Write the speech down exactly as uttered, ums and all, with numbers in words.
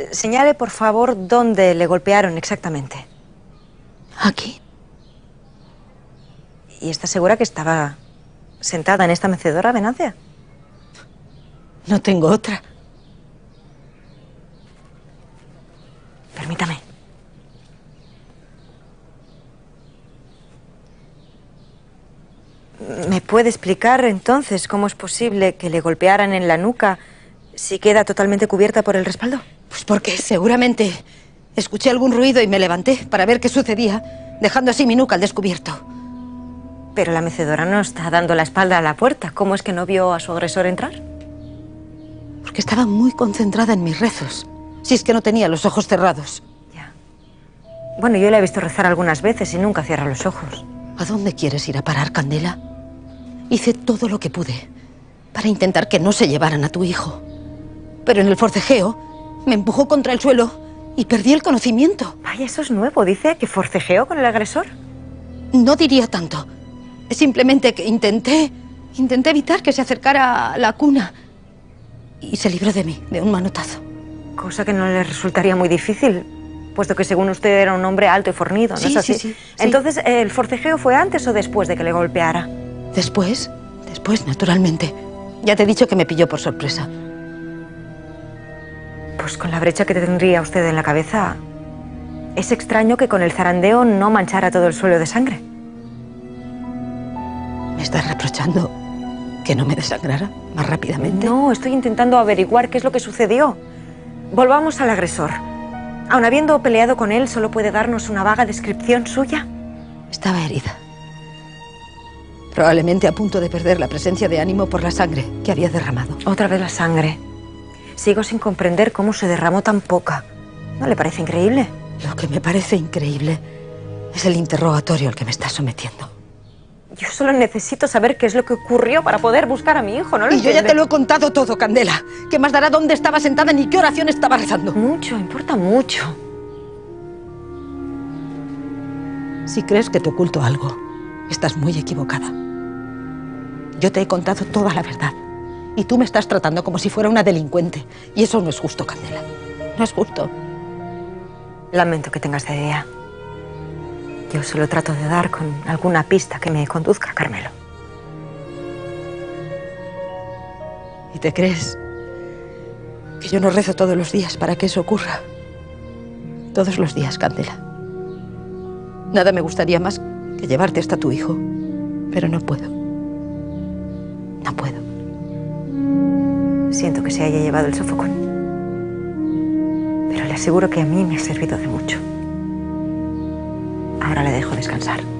señale, por favor, dónde le golpearon exactamente. Aquí. ¿Y está segura que estaba sentada en esta mecedora, Venancia? No tengo otra. Permítame. ¿Me puede explicar, entonces, cómo es posible que le golpearan en la nuca si queda totalmente cubierta por el respaldo? Pues porque seguramente escuché algún ruido y me levanté para ver qué sucedía, dejando así mi nuca al descubierto. Pero la mecedora no está dando la espalda a la puerta. ¿Cómo es que no vio a su agresor entrar? Porque estaba muy concentrada en mis rezos. Si es que no tenía los ojos cerrados. Ya. Bueno, yo la he visto rezar algunas veces y nunca cierra los ojos. ¿A dónde quieres ir a parar, Candela? Hice todo lo que pude para intentar que no se llevaran a tu hijo. Pero en el forcejeo me empujó contra el suelo y perdí el conocimiento. Vaya, eso es nuevo. ¿Dice que forcejeó con el agresor? No diría tanto. Simplemente que intenté... Intenté evitar que se acercara a la cuna. Y se libró de mí, de un manotazo. Cosa que no le resultaría muy difícil, puesto que según usted era un hombre alto y fornido, ¿no sí, es así? Sí, sí, sí. Entonces, ¿el forcejeo fue antes o después de que le golpeara? Después, después, naturalmente. Ya te he dicho que me pilló por sorpresa. Pues con la brecha que tendría usted en la cabeza, es extraño que con el zarandeo no manchara todo el suelo de sangre. ¿Me estás reprochando que no me desangrara más rápidamente? No, estoy intentando averiguar qué es lo que sucedió. Volvamos al agresor. Aun habiendo peleado con él, ¿solo puede darnos una vaga descripción suya? Estaba herida. Probablemente a punto de perder la presencia de ánimo por la sangre que había derramado. Otra vez la sangre. Sigo sin comprender cómo se derramó tan poca. ¿No le parece increíble? Lo que me parece increíble es el interrogatorio al que me estás sometiendo. Yo solo necesito saber qué es lo que ocurrió para poder buscar a mi hijo, ¿no lo Y yo entiende? ya te lo he contado todo, Candela. ¿Qué más dará dónde estaba sentada ni qué oración estaba rezando? Mucho, importa mucho. Si crees que te oculto algo, estás muy equivocada. Yo te he contado toda la verdad. Y tú me estás tratando como si fuera una delincuente. Y eso no es justo, Candela. No es justo. Lamento que tengas esa idea. Yo solo trato de dar con alguna pista que me conduzca a Carmelo. ¿Y te crees que yo no rezo todos los días para que eso ocurra? Todos los días, Candela. Nada me gustaría más que llevarte hasta tu hijo. Pero no puedo. No puedo. Siento que se haya llevado el sofocón. Pero le aseguro que a mí me ha servido de mucho. Ahora le dejo descansar.